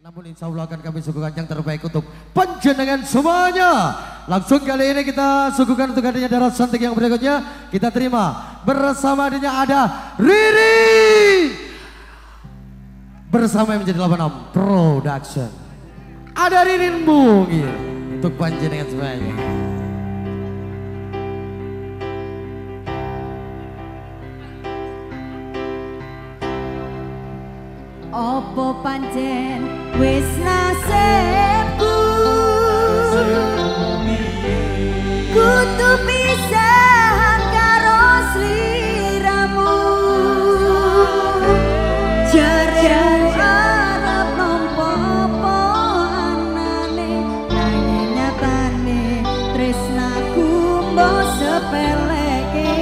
Namun insya Allah akan kami suguhkan yang terbaik untuk panjenengan semuanya. Langsung kali ini kita suguhkan untuk adanya darah cantik yang berikutnya. Kita terima bersama adanya ada Riri bersama yang menjadi 86 Production. Ada Ririn Bungi untuk panjenengan semuanya. Opo pancen wis nasibku kudu pisahan karo sliramu jare arep nampa apa anane nanging nyatane tresnaku mbok sepeleke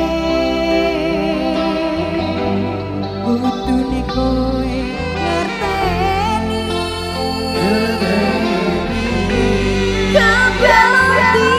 kudune kowe Kabel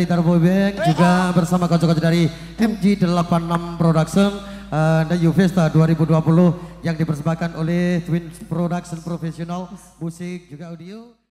dari Turbo Bank, juga bersama kocok-kocok dari MG86 Production dan Uvesta 2020 yang dipersembahkan oleh Twin Production Professional, musik juga audio.